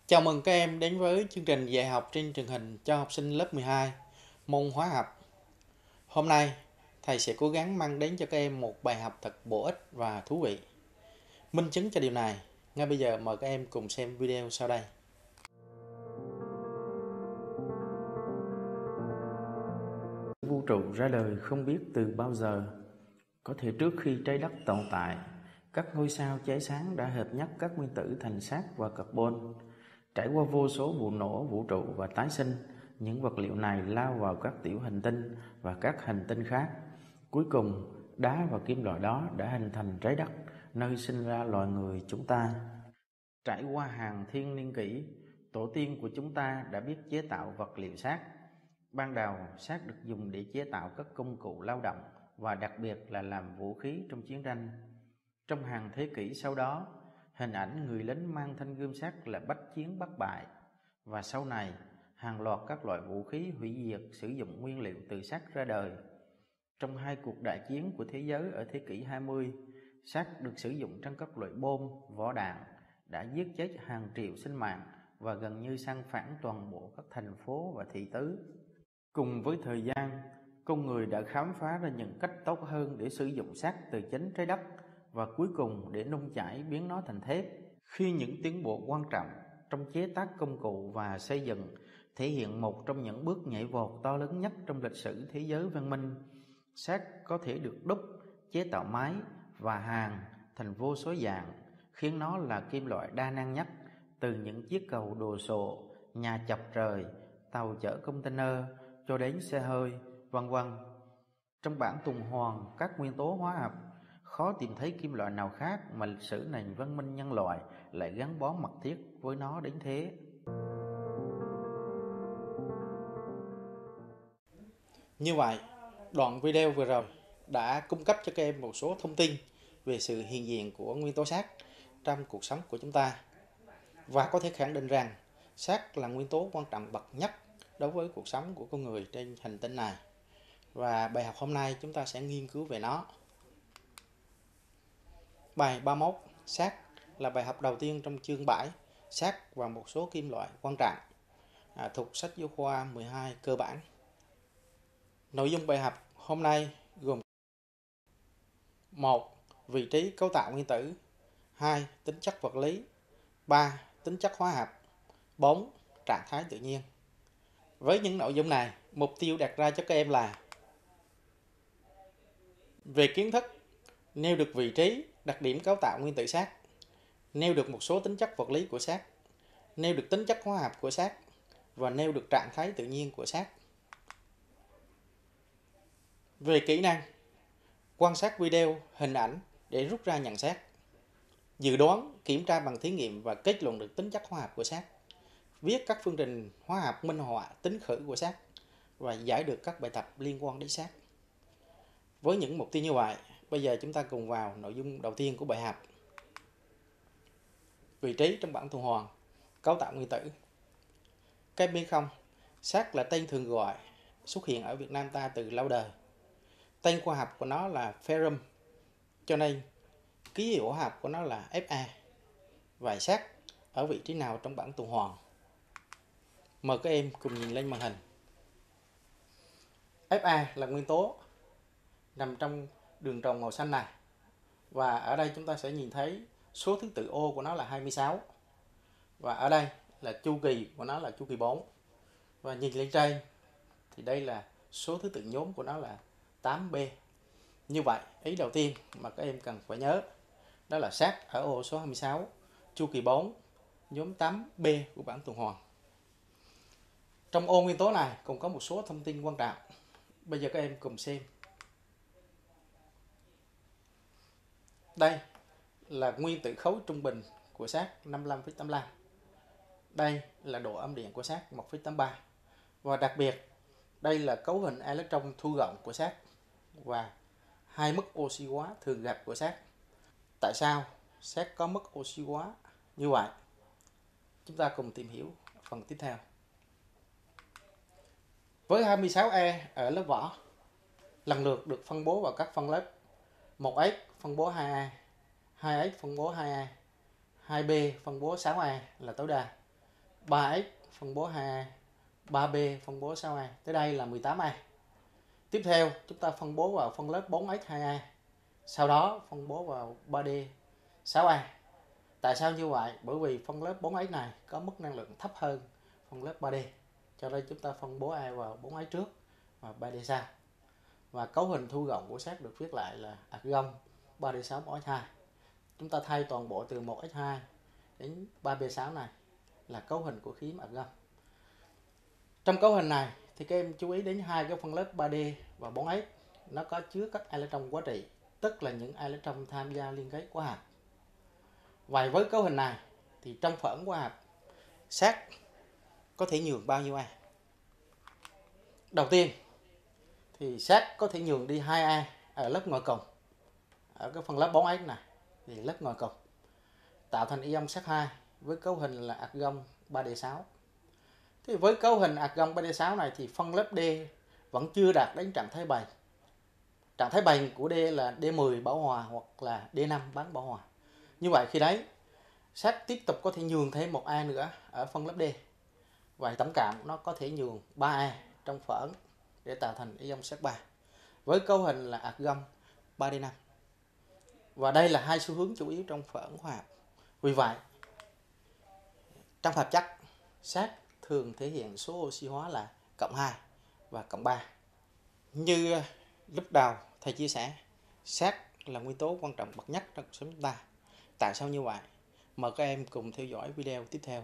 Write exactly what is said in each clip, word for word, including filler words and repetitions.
Chào mừng các em đến với chương trình dạy học trên truyền hình cho học sinh lớp mười hai môn hóa học. Hôm nay, thầy sẽ cố gắng mang đến cho các em một bài học thật bổ ích và thú vị. Minh chứng cho điều này, ngay bây giờ mời các em cùng xem video sau đây. Vũ trụ ra đời không biết từ bao giờ. Có thể trước khi trái đất tồn tại, các ngôi sao cháy sáng đã hợp nhất các nguyên tử thành sắt và carbon. Trải qua vô số vụ nổ vũ trụ và tái sinh, những vật liệu này lao vào các tiểu hành tinh và các hành tinh khác. Cuối cùng, đá và kim loại đó đã hình thành trái đất, nơi sinh ra loài người chúng ta. Trải qua hàng thiên niên kỷ, tổ tiên của chúng ta đã biết chế tạo vật liệu sắt. Ban đầu, sắt được dùng để chế tạo các công cụ lao động và đặc biệt là làm vũ khí trong chiến tranh. Trong hàng thế kỷ sau đó, hình ảnh người lính mang thanh gươm sắt là bách chiến bất bại. Và sau này, hàng loạt các loại vũ khí hủy diệt sử dụng nguyên liệu từ sắt ra đời. Trong hai cuộc đại chiến của thế giới ở thế kỷ hai mươi, sắt được sử dụng trong các loại bom, vỏ đạn đã giết chết hàng triệu sinh mạng và gần như san phẳng toàn bộ các thành phố và thị tứ. Cùng với thời gian, con người đã khám phá ra những cách tốt hơn để sử dụng sắt từ chính trái đất và cuối cùng để nung chảy biến nó thành thép. Khi những tiến bộ quan trọng trong chế tác công cụ và xây dựng thể hiện một trong những bước nhảy vọt to lớn nhất trong lịch sử thế giới văn minh, sắt có thể được đúc, chế tạo máy và hàn thành vô số dạng, khiến nó là kim loại đa năng nhất, từ những chiếc cầu đồ sộ, nhà chọc trời, tàu chở container cho đến xe hơi, vân vân. Trong bảng tuần hoàn các nguyên tố hóa học, khó tìm thấy kim loại nào khác mà lịch sử nền văn minh nhân loại lại gắn bó mật thiết với nó đến thế. Như vậy, đoạn video vừa rồi đã cung cấp cho các em một số thông tin về sự hiện diện của nguyên tố sắt trong cuộc sống của chúng ta. Và có thể khẳng định rằng sắt là nguyên tố quan trọng bậc nhất đối với cuộc sống của con người trên hành tinh này. Và bài học hôm nay chúng ta sẽ nghiên cứu về nó. Bài ba mươi mốt, sắt là bài học đầu tiên trong chương bảy, sắt và một số kim loại quan trọng, à, thuộc sách giáo khoa mười hai cơ bản. Nội dung bài học hôm nay gồm: một. Vị trí cấu tạo nguyên tử. Hai. Tính chất vật lý. Ba. Tính chất hóa học. Bốn. Trạng thái tự nhiên. Với những nội dung này, mục tiêu đặt ra cho các em là: về kiến thức, nêu được vị trí, đặc điểm cấu tạo nguyên tử sắt, nêu được một số tính chất vật lý của sắt, nêu được tính chất hóa học của sắt và nêu được trạng thái tự nhiên của sắt. Về kỹ năng, quan sát video, hình ảnh để rút ra nhận xét, dự đoán, kiểm tra bằng thí nghiệm và kết luận được tính chất hóa học của sắt, viết các phương trình hóa học minh họa tính khử của sắt và giải được các bài tập liên quan đến sắt. Với những mục tiêu như vậy, bây giờ chúng ta cùng vào nội dung đầu tiên của bài học. Vị trí trong bảng tuần hoàn, cấu tạo nguyên tử. Các em biết không, sắt là tên thường gọi xuất hiện ở Việt Nam ta từ lâu đời. Tên khoa học của nó là ferrum, cho nên ký hiệu hóa học của nó là Fe. Vậy sắt ở vị trí nào trong bảng tuần hoàn? Mời các em cùng nhìn lên màn hình. Fe là nguyên tố nằm trong đường tròn màu xanh này. Và ở đây chúng ta sẽ nhìn thấy số thứ tự ô của nó là hai mươi sáu. Và ở đây là chu kỳ của nó là chu kỳ bốn. Và nhìn lên trên thì đây là số thứ tự nhóm của nó là tám B. Như vậy, ý đầu tiên mà các em cần phải nhớ đó là sắt ở ô số hai mươi sáu, chu kỳ bốn, nhóm tám B của bảng tuần hoàn. Trong ô nguyên tố này còn có một số thông tin quan trọng. Bây giờ các em cùng xem. Đây là nguyên tử khối trung bình của sắt năm mươi lăm phẩy tám mươi lăm. Đây là độ âm điện của sắt một phẩy tám mươi ba. Và đặc biệt, đây là cấu hình electron thu gọn của sắt và hai mức oxy hóa thường gặp của sắt. Tại sao sắt có mức oxy hóa như vậy? Chúng ta cùng tìm hiểu phần tiếp theo. Với hai mươi sáu E ở lớp vỏ, lần lượt được phân bố vào các phân lớp. một S phân bố hai A, hai S phân bố hai A, hai B phân bố sáu A là tối đa. ba x phân bố hai a, ba b phân bố sáu a. Tới đây là mười tám a. Tiếp theo chúng ta phân bố vào phân lớp bốn x hai a, sau đó phân bố vào ba d sáu a. Tại sao như vậy? Bởi vì phân lớp bốn x này có mức năng lượng thấp hơn phân lớp ba d, cho nên chúng ta phân bố A vào bốn x trước và ba d sau. Và cấu hình thu gọn của sét được viết lại là argon ba d sáu một x hai. Chúng ta thay toàn bộ từ một x hai đến ba b sáu này là cấu hình của khí argon. Trong cấu hình này thì các em chú ý đến hai cái phân lớp ba d và bốn x, nó có chứa các electron quá trị, tức là những electron tham gia liên kết hóa học. Vậy với cấu hình này thì trong phản hóa học, sét có thể nhường bao nhiêu A? Đầu tiên thì sét có thể nhường đi hai A ở lớp ngoài cùng, ở cái phân lớp bốn x này thì lớp ngoài cùng, tạo thành ion sét hai với cấu hình là argon ba d sáu. Thì với cấu hình argon ba d sáu này thì phân lớp D vẫn chưa đạt đến trạng thái bền. Trạng thái bền của D là D mười bảo hòa hoặc là D năm bán bảo hòa. Như vậy khi đấy sét tiếp tục có thể nhường thêm một A nữa ở phân lớp D. Vậy tổng cộng nó có thể nhường ba A trong phản để tạo thành ion sét ba với cấu hình là argon ba d năm. Và đây là hai xu hướng chủ yếu trong phản hóa học. Vì vậy trong hợp chất, sét thường thể hiện số oxy hóa là cộng hai và cộng ba. Như lúc đầu thầy chia sẻ, sét là nguyên tố quan trọng bậc nhất trong cuộc sống chúng ta. Tại sao như vậy? Mời các em cùng theo dõi video tiếp theo.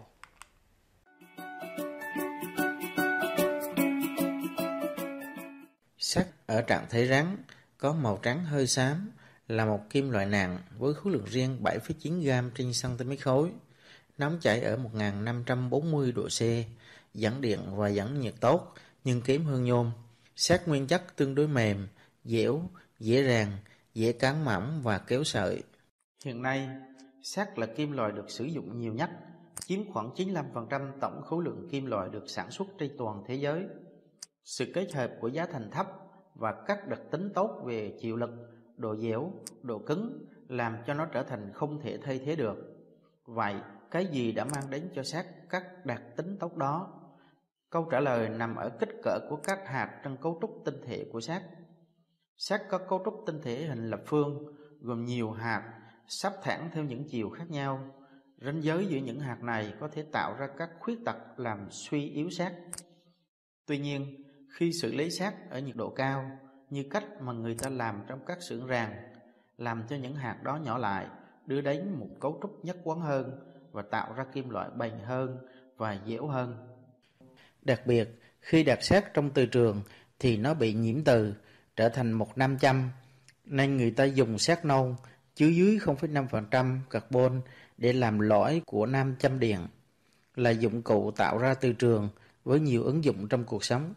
Sắt ở trạng thái rắn có màu trắng hơi xám, là một kim loại nặng với khối lượng riêng bảy phẩy chín gam trên cm khối, nóng chảy ở một nghìn năm trăm bốn mươi độ C, dẫn điện và dẫn nhiệt tốt nhưng kém hơn nhôm. Sắt nguyên chất tương đối mềm, dẻo, dễ ràng, dễ cán mỏng và kéo sợi. Hiện nay, sắt là kim loại được sử dụng nhiều nhất, chiếm khoảng chín mươi lăm phần trăm tổng khối lượng kim loại được sản xuất trên toàn thế giới. Sự kết hợp của giá thành thấp và các đặc tính tốt về chịu lực, độ dẻo, độ cứng làm cho nó trở thành không thể thay thế được. Vậy, cái gì đã mang đến cho sắt các đặc tính tốt đó? Câu trả lời nằm ở kích cỡ của các hạt trong cấu trúc tinh thể của sắt. Sắt có cấu trúc tinh thể hình lập phương, gồm nhiều hạt sắp thẳng theo những chiều khác nhau. Ranh giới giữa những hạt này có thể tạo ra các khuyết tật làm suy yếu sắt. Tuy nhiên, khi xử lý sắt ở nhiệt độ cao, như cách mà người ta làm trong các xưởng ràng, làm cho những hạt đó nhỏ lại, đưa đến một cấu trúc nhất quán hơn và tạo ra kim loại bền hơn và dẻo hơn. Đặc biệt, khi đặt sắt trong từ trường thì nó bị nhiễm từ, trở thành một nam châm, nên người ta dùng sắt nâu chứa dưới không phẩy năm phần trăm carbon để làm lõi của nam châm điện, là dụng cụ tạo ra từ trường với nhiều ứng dụng trong cuộc sống.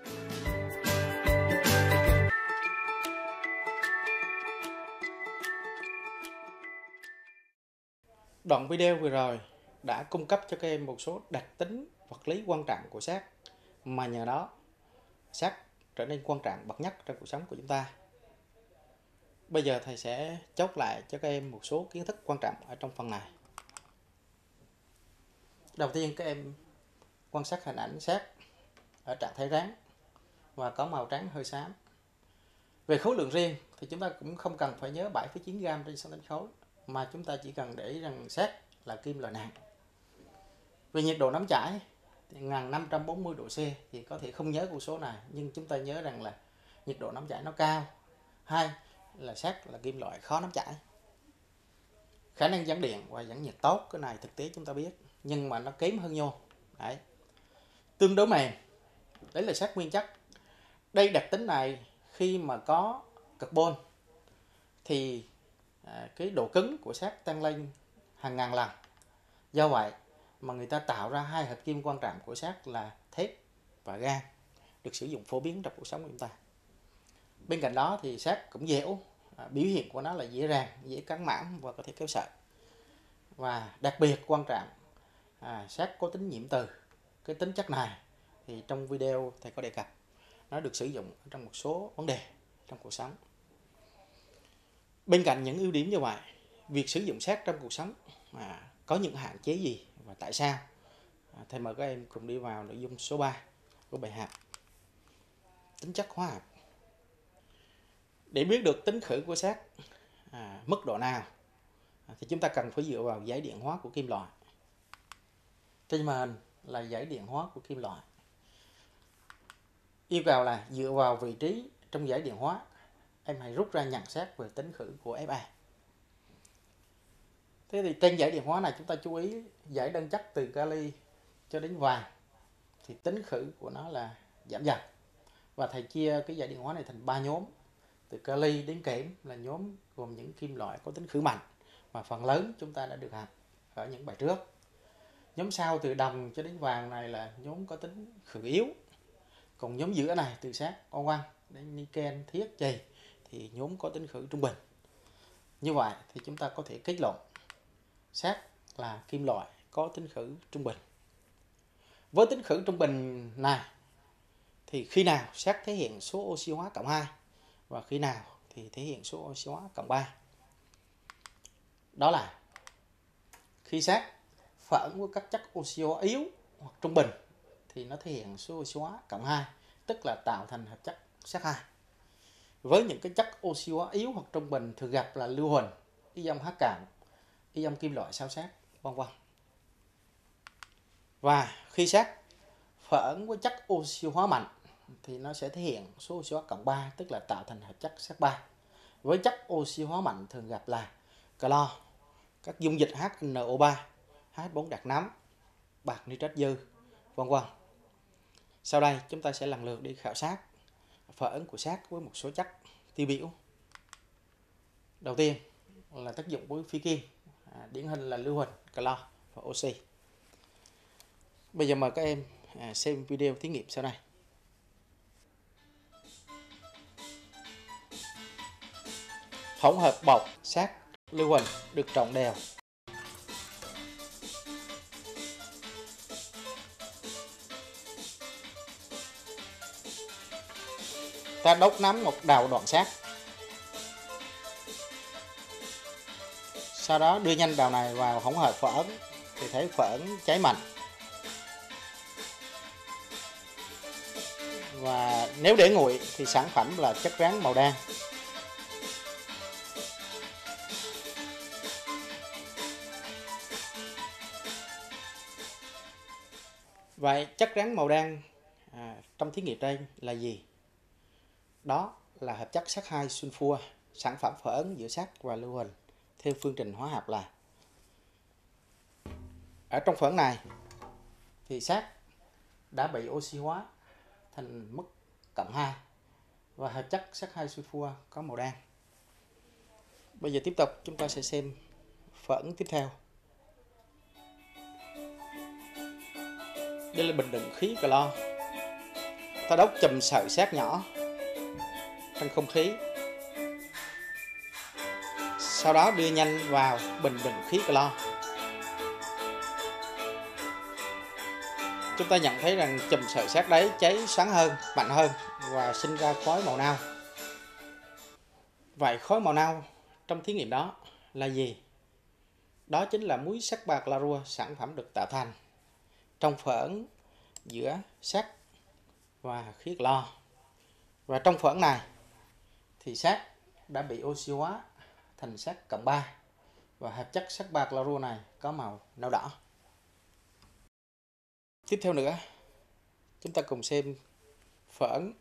Đoạn video vừa rồi đã cung cấp cho các em một số đặc tính vật lý quan trọng của sắt, mà nhờ đó sắt trở nên quan trọng bậc nhất trong cuộc sống của chúng ta. Bây giờ thầy sẽ chốt lại cho các em một số kiến thức quan trọng ở trong phần này. Đầu tiên các em quan sát hình ảnh sắt ở trạng thái rắn và có màu trắng hơi xám. Về khối lượng riêng thì chúng ta cũng không cần phải nhớ bảy phẩy chín gam trên cm khối, mà chúng ta chỉ cần để ý rằng sắt là kim loại nặng. Về nhiệt độ nóng chảy thì một nghìn năm trăm bốn mươi độ C thì có thể không nhớ con số này, nhưng chúng ta nhớ rằng là nhiệt độ nóng chảy nó cao. Hai là sắt là kim loại khó nóng chảy. Khả năng dẫn điện và dẫn nhiệt tốt, cái này thực tế chúng ta biết, nhưng mà nó kém hơn nhôm. Đấy. Tương đối mềm, đấy là sắt nguyên chất. Đây đặc tính này khi mà có carbon thì à, cái độ cứng của sắt tăng lên hàng ngàn lần. Do vậy mà người ta tạo ra hai hợp kim quan trọng của sắt là thép và gan, được sử dụng phổ biến trong cuộc sống của chúng ta. Bên cạnh đó thì sắt cũng dẻo, à, biểu hiện của nó là dễ ràng, dễ cán mỏng và có thể kéo sợi. Và đặc biệt quan trọng, à, sắt có tính nhiễm từ. Cái tính chất này thì trong video thầy có đề cập, nó được sử dụng trong một số vấn đề trong cuộc sống. Bên cạnh những ưu điểm như vậy, việc sử dụng sắt trong cuộc sống à, có những hạn chế gì và tại sao? À, thầy mời các em cùng đi vào nội dung số ba của bài học. Tính chất hóa học. Để biết được tính khử của sắt à, mức độ nào à, thì chúng ta cần phải dựa vào giải điện hóa của kim loại. Trên màn hình là giải điện hóa của kim loại. Yêu cầu là dựa vào vị trí trong giải điện hóa, em hãy rút ra nhận xét về tính khử của F A. Thế thì trên giải điện hóa này chúng ta chú ý giải đơn chất từ kali cho đến vàng thì tính khử của nó là giảm dần. Và thầy chia cái giải điện hóa này thành ba nhóm. Từ kali đến kẽm là nhóm gồm những kim loại có tính khử mạnh mà phần lớn chúng ta đã được học ở những bài trước. Nhóm sau từ đồng cho đến vàng này là nhóm có tính khử yếu. Còn nhóm giữa này từ sắt, oan đến niken, thiết, chì thì nhóm có tính khử trung bình. Như vậy thì chúng ta có thể kết luận sắt là kim loại có tính khử trung bình. Với tính khử trung bình này thì khi nào sắt thể hiện số oxy hóa cộng hai và khi nào thì thể hiện số oxy hóa cộng ba. Đó là khi sắt phản với các chất oxy hóa yếu hoặc trung bình thì nó thể hiện số oxy hóa cộng hai, tức là tạo thành hợp chất sắt hai. Với những cái chất oxy hóa yếu hoặc trung bình thường gặp là lưu huỳnh, ion H cộng, ion kim loại sao sắt, vân vân. Và khi sắt phản với chất oxy hóa mạnh thì nó sẽ thể hiện số oxy hóa cộng ba, tức là tạo thành hợp chất sắt ba. Với chất oxy hóa mạnh thường gặp là clo, các dung dịch H N O ba, H bốn đặc nóng, bạc nitrat dư, vân vân. Sau đây chúng ta sẽ lần lượt đi khảo sát phản ứng của sắt với một số chất tiêu biểu. Đầu tiên là tác dụng với phi kim, à, điển hình là lưu huỳnh, clo và oxy. Bây giờ mời các em à, xem video thí nghiệm sau đây. Hỗn hợp bột sắt lưu huỳnh được trộn đều. Ta đốt nóng một đầu đoạn sắt. Sau đó đưa nhanh đầu này vào hỗn hợp phở thì thấy phở cháy mạnh. Và nếu để nguội thì sản phẩm là chất rắn màu đen. Vậy chất rắn màu đen à, trong thí nghiệm đây là gì? Đó là hợp chất sắt hai sulfur, sản phẩm phản ứng giữa sắt và lưu huỳnh theo phương trình hóa học là. Ở trong phản này thì sắt đã bị oxy hóa thành mức cộng hai và hợp chất sắt hai sulfur có màu đen. Bây giờ tiếp tục chúng ta sẽ xem phản ứng tiếp theo. Đây là bình đựng khí clo. Ta đốt chùm sợi sắt nhỏ trong không khí. Sau đó đưa nhanh vào bình đựng khí clo. Chúng ta nhận thấy rằng chùm sợi sắt đấy cháy sáng hơn, mạnh hơn và sinh ra khói màu nâu. Vậy khói màu nâu trong thí nghiệm đó là gì? Đó chính là muối sắt ba clorua, sản phẩm được tạo thành trong phản giữa sắt và khí clo. Và trong phản này thì sắt đã bị oxy hóa thành sắt cộng ba và hợp chất sắt ba clorua này có màu nâu đỏ. Tiếp theo nữa, chúng ta cùng xem phản.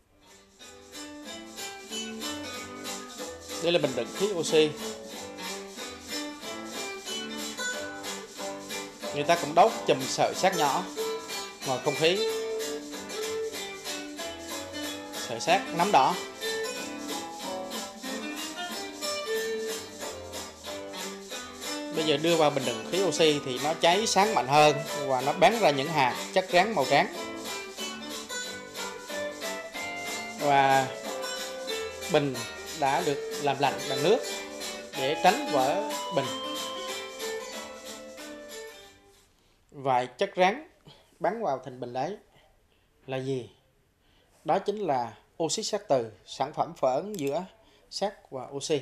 Đây là bình đựng khí oxy. Người ta cũng đốt chùm sợi sắt nhỏ ngoài không khí. Sợi sắt nắm đỏ. Bây giờ đưa vào bình đựng khí oxy thì nó cháy sáng mạnh hơn và nó bắn ra những hạt chất rắn màu trắng. Và bình đã được làm lạnh bằng nước để tránh vỡ bình. Vài chất rắn bắn vào thành bình đấy là gì? Đó chính là oxit sắt từ, sản phẩm phản ứng giữa sắt và oxy.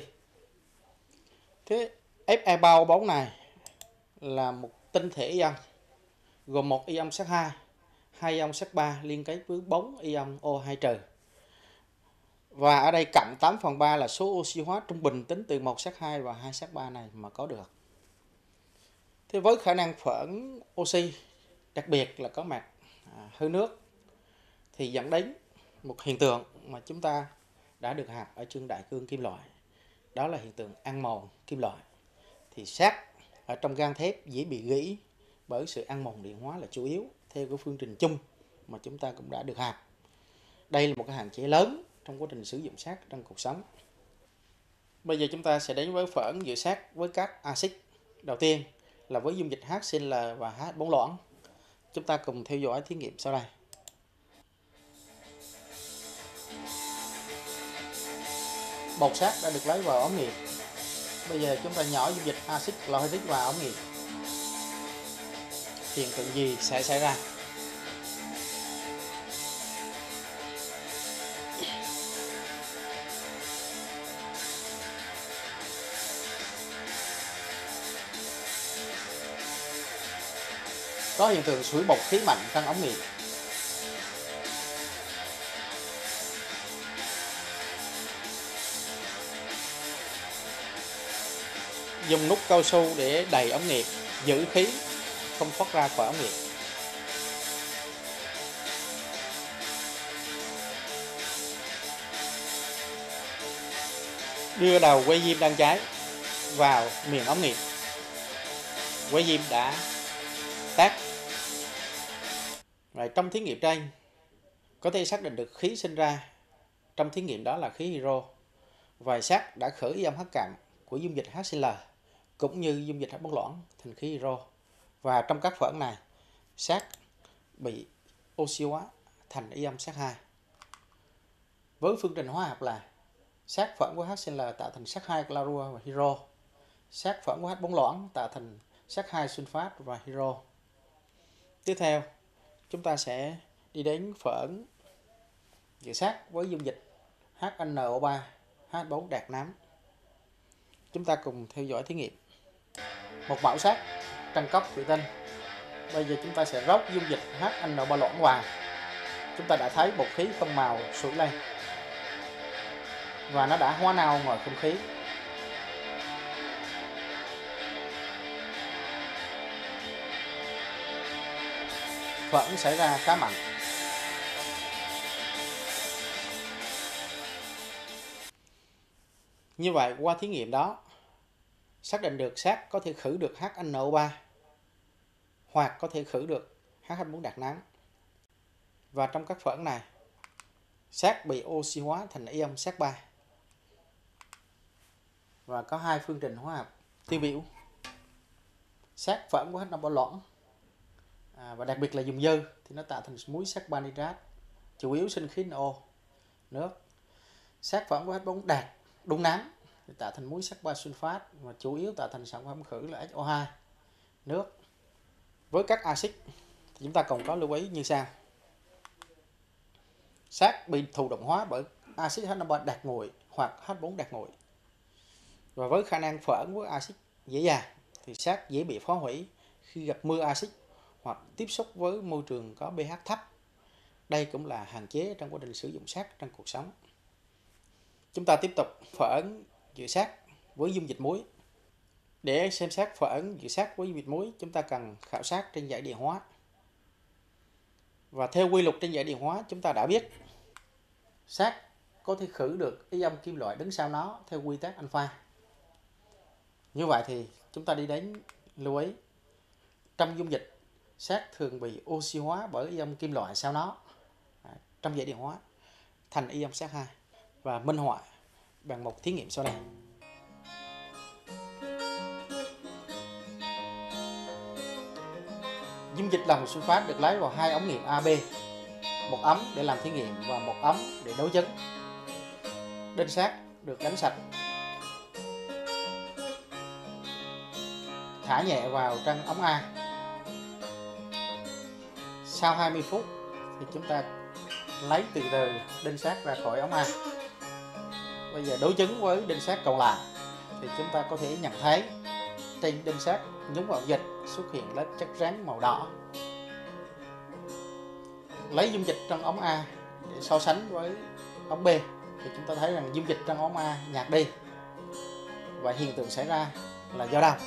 Thế Fe bao bóng này là một tinh thể ion gồm một ion sắt hai, hai ion sắt ba liên kết với bốn ion O hai trừ. Và ở đây cộng tám phần ba là số oxy hóa trung bình tính từ một sắt hai và hai sắt ba này mà có được. Thế với khả năng phởn oxy, đặc biệt là có mặt à, hơi nước, thì dẫn đến một hiện tượng mà chúng ta đã được học ở chương đại cương kim loại. Đó là hiện tượng ăn mòn kim loại. Thì sắt ở trong gang thép dễ bị gãy bởi sự ăn mòn điện hóa là chủ yếu, theo cái phương trình chung mà chúng ta cũng đã được học. Đây là một cái hạn chế lớn trong quá trình sử dụng sắt trong cuộc sống. Bây giờ chúng ta sẽ đến với phởn giữa sắt với các axit. Đầu tiên là với dung dịch HCl và H bốn loãng. Chúng ta cùng theo dõi thí nghiệm sau đây. Bột sắt đã được lấy vào ống nghiệm. Bây giờ chúng ta nhỏ dung dịch axit chlorhydric vào ống nghiệm. Hiện tượng gì sẽ xảy ra? Có hiện tượng sủi bọt khí mạnh trong ống nghiệm. Dùng nút cao su để đầy ống nghiệm, giữ khí không thoát ra khỏi ống nghiệm. Đưa đầu que diêm đang cháy vào miệng ống nghiệm. Que diêm đã tắt. Và trong thí nghiệm trên có thể xác định được khí sinh ra trong thí nghiệm đó là khí hydro. Và sắt đã khởi ion H cộng của dung dịch HCl cũng như dung dịch H bốn loãng thành khí hydro. Và trong các phởn này, sắt bị oxy hóa thành ion sắt hai. Với phương trình hóa học là sắt phởn của HCl tạo thành sắt hai clorua và hydro. Sắt phởn của H bốn loãng tạo thành sắt hai sunfat và hydro. Tiếp theo, chúng ta sẽ đi đến phởn giữa sắt với dung dịch H N O ba, H bốn đạt nám. Chúng ta cùng theo dõi thí nghiệm. Một mẫu sắt trong cốc thủy tinh. Bây giờ chúng ta sẽ rót dung dịch H N O ba loãng vào. Chúng ta đã thấy bột khí không màu sủi lên. Và nó đã hóa nao ngoài không khí. Phởn xảy ra khá mạnh. Như vậy qua thí nghiệm đó, xác định được sắt có thể khử được H N O ba hoặc có thể khử được H H bốn đạt nám. Và trong các phởn này, sắt bị oxy hóa thành ion sắt ba. Và có hai phương trình hóa học tiêu biểu. Sắt phởn của H N O ba loãng à, và đặc biệt là dùng dư thì nó tạo thành muối sắt ba nitrat, chủ yếu sinh khí NO, nước. Sắt phởn của H bốn đạt đúng nám thì tạo thành muối sắt ba sunfat và chủ yếu tạo thành sản phẩm khử là H O hai, nước. Với các axit thì chúng ta còn có lưu ý như sau. Sắt bị thụ động hóa bởi axit H N O ba đạt nguội hoặc H bốn đạt nguội. Và với khả năng phởn với axit dễ dàng thì sắt dễ bị phá hủy khi gặp mưa axit hoặc tiếp xúc với môi trường có pH thấp. Đây cũng là hạn chế trong quá trình sử dụng sắt trong cuộc sống. Chúng ta tiếp tục phởn giữa sắt với dung dịch muối. Để xem xét phởn giữa sắt với dung dịch muối, chúng ta cần khảo sát trên dải điện hóa. Và theo quy luật trên dải điện hóa, chúng ta đã biết sắt có thể khử được ion kim loại đứng sau nó theo quy tắc alpha. Như vậy thì chúng ta đi đến lưu ý. Trong dung dịch, sắt thường bị oxy hóa bởi ion kim loại sau nó trong dải điện hóa thành ion sắt hai. Và minh họa bằng một thí nghiệm sau đây. Dung dịch lòng sunfat được lấy vào hai ống nghiệm A B, một ống để làm thí nghiệm và một ống để đối chứng. Đinh sắt được đánh sạch, thả nhẹ vào trong ống A. Sau hai mươi phút thì chúng ta lấy từ từ đinh sắt ra khỏi ống A. Bây giờ đối chứng với đinh sắt còn lại thì chúng ta có thể nhận thấy trên đinh sắt nhúng vào dịch xuất hiện lớp chất rắn màu đỏ. lấy dung dịch trong ống A để so sánh với ống B thì chúng ta thấy rằng dung dịch trong ống A nhạt đi, và hiện tượng xảy ra là do đâu?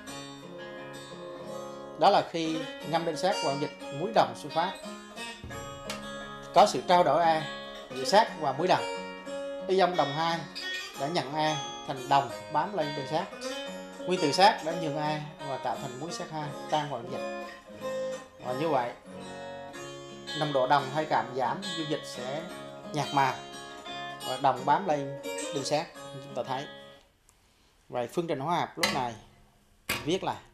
Đó là khi ngâm đinh sắt vào dịch muối đồng sunfat, có sự trao đổi A giữa sắt và muối đồng. Ion đồng hai đã nhận A thành đồng bám lên đinh sắt. Nguyên tử sắt đã nhường A và tạo thành muối sắt hai tan vào dịch. Và như vậy, nồng độ đồng hay cảm giảm, dung dịch sẽ nhạt màu và đồng bám lên đinh sắt như chúng ta thấy. Vậy phương trình hóa học lúc này viết là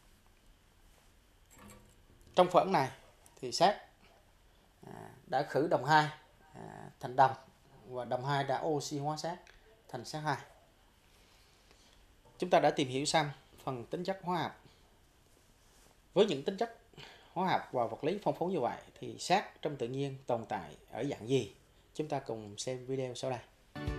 trong phẫn này thì sắt à, đã khử đồng hai à, thành đồng, và đồng hai đã oxy hóa sắt thành sắt hai. Chúng ta đã tìm hiểu xong phần tính chất hóa học. Với những tính chất hóa học và vật lý phong phú như vậy thì sắt trong tự nhiên tồn tại ở dạng gì? Chúng ta cùng xem video sau đây.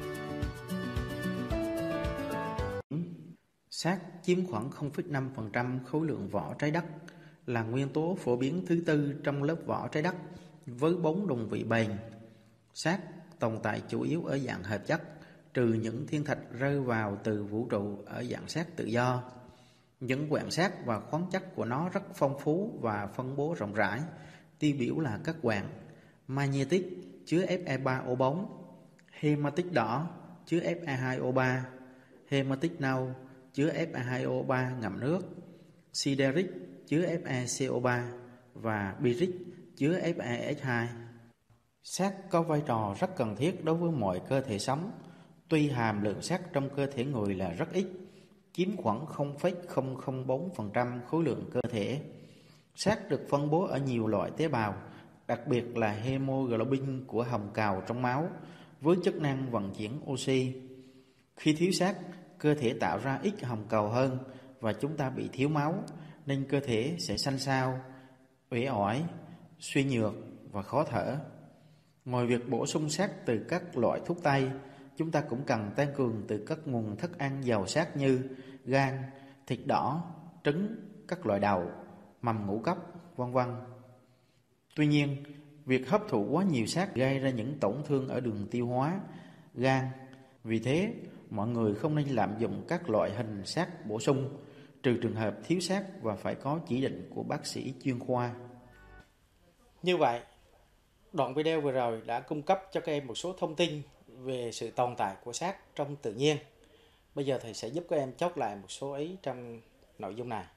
Sắt chiếm khoảng không phẩy năm phần trăm khối lượng vỏ trái đất, là nguyên tố phổ biến thứ tư trong lớp vỏ trái đất với bốn đồng vị bền. Sắt tồn tại chủ yếu ở dạng hợp chất, trừ những thiên thạch rơi vào từ vũ trụ ở dạng sắt tự do. Những quặng sắt và khoáng chất của nó rất phong phú và phân bố rộng rãi, tiêu biểu là các quặng magnetic chứa F e ba O bốn, hematic đỏ chứa F e hai O ba, hematic nâu chứa F e hai O ba ngậm nước, sideric chứa F e C O ba và pyrite chứa F e S hai. Sắt có vai trò rất cần thiết đối với mọi cơ thể sống. Tuy hàm lượng sắt trong cơ thể người là rất ít, chiếm khoảng không phẩy không không bốn phần trăm khối lượng cơ thể. Sắt được phân bố ở nhiều loại tế bào, đặc biệt là hemoglobin của hồng cầu trong máu, với chức năng vận chuyển oxy. Khi thiếu sắt, cơ thể tạo ra ít hồng cầu hơn và chúng ta bị thiếu máu, nên cơ thể sẽ xanh xao, uể oải, suy nhược và khó thở. Ngoài việc bổ sung sắt từ các loại thuốc tây, chúng ta cũng cần tăng cường từ các nguồn thức ăn giàu sắt như gan, thịt đỏ, trứng, các loại đậu, mầm ngũ cốc, vân vân. Tuy nhiên, việc hấp thụ quá nhiều sắt gây ra những tổn thương ở đường tiêu hóa, gan. Vì thế, mọi người không nên lạm dụng các loại hình sắt bổ sung, trừ trường hợp thiếu sắt và phải có chỉ định của bác sĩ chuyên khoa. Như vậy, đoạn video vừa rồi đã cung cấp cho các em một số thông tin về sự tồn tại của sắt trong tự nhiên. Bây giờ thầy sẽ giúp các em chốt lại một số ý trong nội dung này.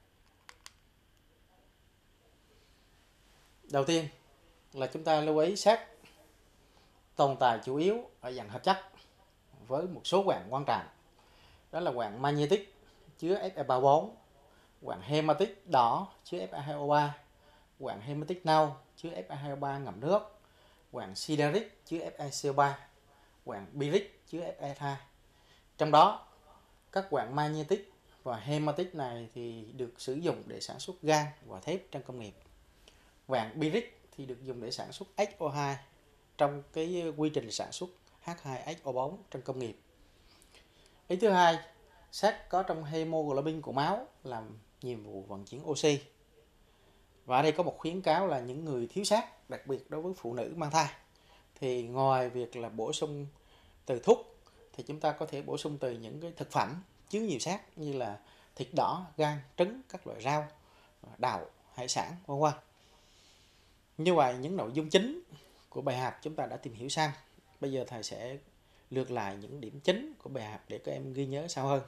Đầu tiên là chúng ta lưu ý sắt tồn tại chủ yếu ở dạng hợp chất với một số quặng quan trọng. Đó là quặng magnetic chứa F e ba O bốn, quặng hematic đỏ chứa F e hai O ba, quặng hematic nâu chứa F e hai O ba ngậm nước, quặng sideric chứa F e C O ba, quặng pyrite chứa F e S hai. Trong đó, các quặng magnetic và hematic này thì được sử dụng để sản xuất gan và thép trong công nghiệp. Quặng pyrite thì được dùng để sản xuất H O hai trong cái quy trình sản xuất H hai S O bốn trong công nghiệp. Ý thứ hai, sắt có trong hemoglobin của máu làm nhiệm vụ vận chuyển oxy. Và ở đây có một khuyến cáo là những người thiếu sắt, đặc biệt đối với phụ nữ mang thai, thì ngoài việc là bổ sung từ thuốc thì chúng ta có thể bổ sung từ những cái thực phẩm chứa nhiều sắt như là thịt đỏ, gan, trứng, các loại rau, đậu, hải sản, vân vân. Như vậy những nội dung chính của bài học chúng ta đã tìm hiểu xong. Bây giờ thầy sẽ lược lại những điểm chính của bài học để các em ghi nhớ sâu hơn.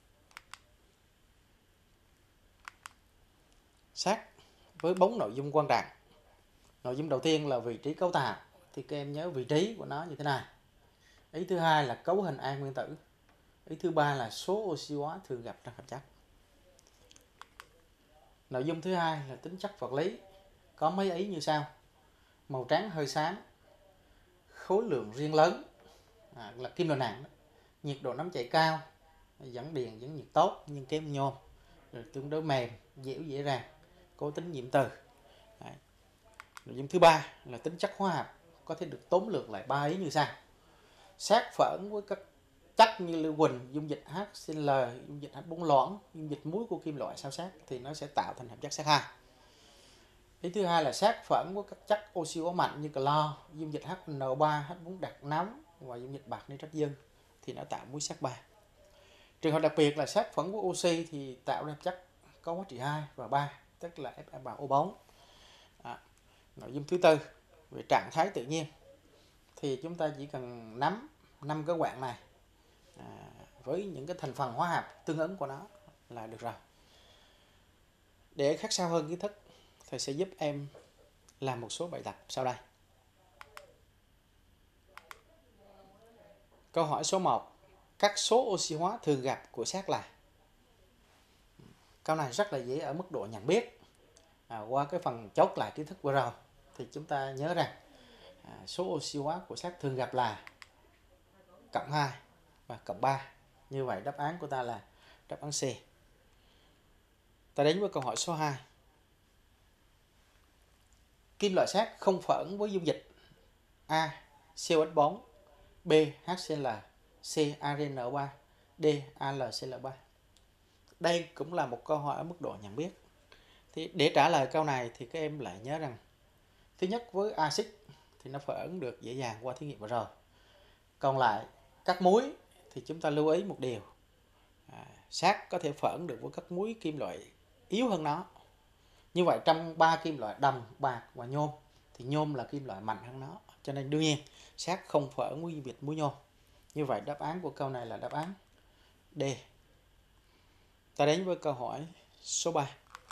Sắt với bốn nội dung quan trọng. Nội dung đầu tiên là vị trí cấu tạo, thì các em nhớ vị trí của nó như thế này. Ý thứ hai là cấu hình A nguyên tử. Ý thứ ba là số oxy hóa thường gặp trong hợp chất. Nội dung thứ hai là tính chất vật lý, có mấy ý như sau: màu trắng hơi xám, khối lượng riêng lớn, à, là kim loại nặng, nhiệt độ nóng chảy cao, dẫn điện dẫn nhiệt tốt nhưng kém nhôm, rồi tương đối mềm, dẻo dễ dàng, có tính nhiễm từ. Đấy. Nội dung thứ ba là tính chất hóa học, có thể được tóm lược lại ba ý như sau: sắt phởn với các chất như lưu huỳnh, dung dịch HCl, dung dịch H bốn loãng, dung dịch muối của kim loại sao sắt thì nó sẽ tạo thành hợp chất sắt hai. Ý thứ hai là sát phẫn với các chất oxy hóa mạnh như clo, dung dịch H N O ba, H bốn đặc nóng và dung dịch bạc nitrat dư thì nó tạo muối sát ba. Trường hợp đặc biệt là sát phẫn với oxy thì tạo ra chất có hóa trị hai và ba, tức là F ba O bốn. À, nội dung thứ tư về trạng thái tự nhiên thì chúng ta chỉ cần nắm năm cái quạng này à, với những cái thành phần hóa học tương ứng của nó là được rồi. Để khắc sâu hơn kiến thức, thầy sẽ giúp em làm một số bài tập sau đây. Câu hỏi số một. Các số oxy hóa thường gặp của sát là? Câu này rất là dễ ở mức độ nhận biết. À, qua cái phần chốt lại kiến thức vừa rồi thì chúng ta nhớ rằng à, số oxy hóa của sát thường gặp là cộng hai và cộng ba. Như vậy đáp án của ta là đáp án C. Ta đến với câu hỏi số hai. Kim loại sắt không phẫn với dung dịch A. C O H bốn, B. HCl, C. A R N O ba, D. A L C L ba. Đây cũng là một câu hỏi ở mức độ nhận biết. Thì để trả lời câu này thì các em lại nhớ rằng thứ nhất, với axit thì nó phẫn được dễ dàng qua thí nghiệm vừa rồi. Còn lại các muối thì chúng ta lưu ý một điều, à, sắt có thể phẫn được với các muối kim loại yếu hơn nó. Như vậy trong ba kim loại đồng, bạc và nhôm thì nhôm là kim loại mạnh hơn nó, cho nên đương nhiên sắt không phẫn với dung dịch muối nhôm. Như vậy đáp án của câu này là đáp án D. Ta đến với câu hỏi số ba.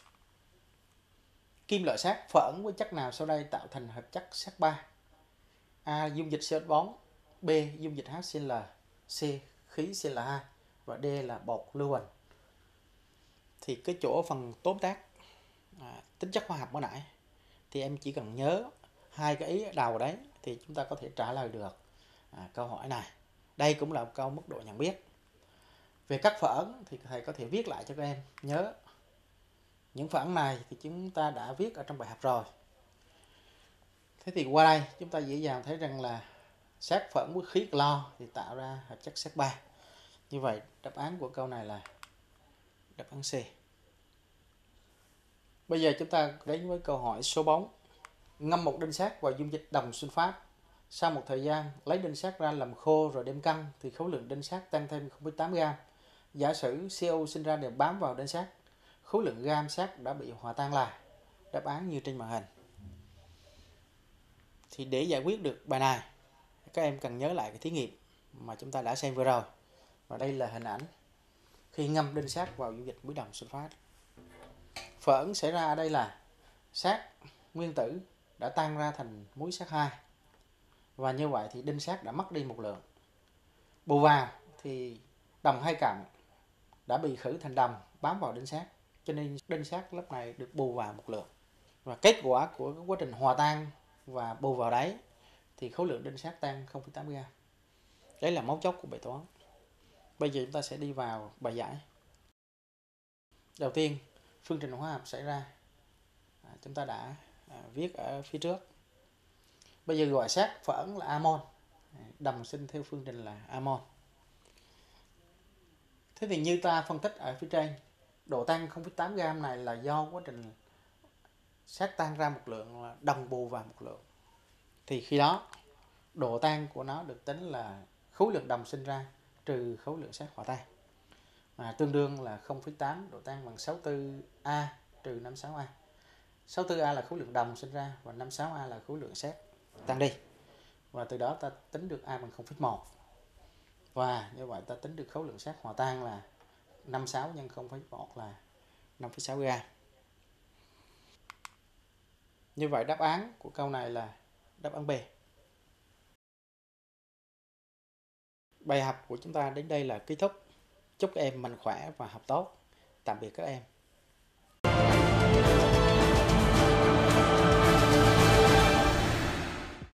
Kim loại sắt phẫn với chất nào sau đây tạo thành hợp chất sắt ba? A. Dung dịch C O H bốn, B. Dung dịch HCl, C. Khí C L hai và D là bột lưu huỳnh. Thì cái chỗ phần tóm tắt à, tính chất hóa học mới nãy thì em chỉ cần nhớ hai cái ý ở đầu đấy thì chúng ta có thể trả lời được à, câu hỏi này. Đây cũng là một câu mức độ nhận biết. Về các phẫn thì thầy có thể viết lại cho các em nhớ. Những phẫn này thì chúng ta đã viết ở trong bài học rồi. Thế thì qua đây chúng ta dễ dàng thấy rằng là sắt phẫn với khí clo thì tạo ra hợp chất sắt ba. Như vậy đáp án của câu này là đáp án C. Bây giờ chúng ta đến với câu hỏi số bốn. Ngâm một đinh sắt vào dung dịch đồng sunfat. Sau một thời gian lấy đinh sắt ra làm khô rồi đem cân thì khối lượng đinh sắt tăng thêm không phẩy tám gam. Giả sử xê o sinh ra đều bám vào đinh sắt, khối lượng gam sắt đã bị hòa tan là? Đáp án như trên màn hình. Thì để giải quyết được bài này, các em cần nhớ lại cái thí nghiệm mà chúng ta đã xem vừa rồi. Và đây là hình ảnh khi ngâm đinh sắt vào dung dịch muối đồng sunfat. Phẫn xảy ra ở đây là sắt nguyên tử đã tan ra thành muối sắt hai. Và như vậy thì đinh sắt đã mất đi một lượng. Bù vào thì đồng hai cộng đã bị khử thành đồng bám vào đinh sắt, cho nên đinh sắt lúc này được bù vào một lượng. Và kết quả của quá trình hòa tan và bù vào đấy thì khối lượng đinh sắt tăng không phẩy tám gam. Đấy là mấu chốt của bài toán. Bây giờ chúng ta sẽ đi vào bài giải. Đầu tiên, phương trình hóa học xảy ra à, chúng ta đã à, viết ở phía trước. Bây giờ gọi sắt phẫn là amon, đồng sinh theo phương trình là amon. Thế thì như ta phân tích ở phía trên, độ tăng không phẩy tám gam này là do quá trình sắt tan ra một lượng là đồng bù vào một lượng. Thì khi đó độ tan của nó được tính là khối lượng đồng sinh ra trừ khối lượng sắt hòa tan, à, tương đương là không phẩy tám độ tan bằng sáu mươi tư A trừ năm mươi sáu A. sáu mươi tư A là khối lượng đồng sinh ra và năm mươi sáu A là khối lượng sắt tan đi. Và từ đó ta tính được A bằng không phẩy một. Và như vậy ta tính được khối lượng sắt hòa tan là năm mươi sáu nhân không phẩy một là năm phẩy sáu gam. Như vậy đáp án của câu này là đáp án B. Bài học của chúng ta đến đây là kết thúc. Chúc các em mạnh khỏe và học tốt. Tạm biệt các em.